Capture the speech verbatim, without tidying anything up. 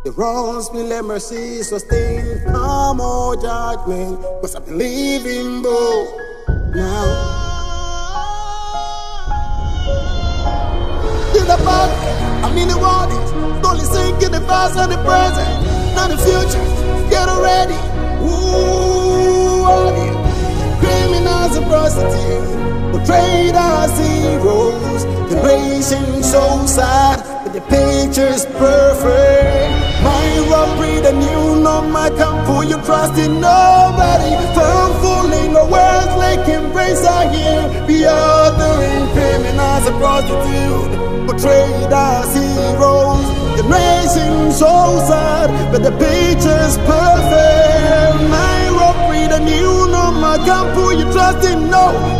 The wrongs me let mercy sustain. Come on, judgment, cause I believe in both now. In the back, I'm in the water, slowly sinking the past and the present, not the future. Get ready. Ooh, all of you criminals and prostitutes, portrayed as heroes. Generation so sad, but the picture's perfect. My robbery, the new norm, I can't put your trust in nobody. Found fooling, no words like embrace I hear. Be othering criminals and prostitutes, portrayed as heroes. Generation so sad, but the picture's perfect. My robbery, the new norm, I can't put your trust in no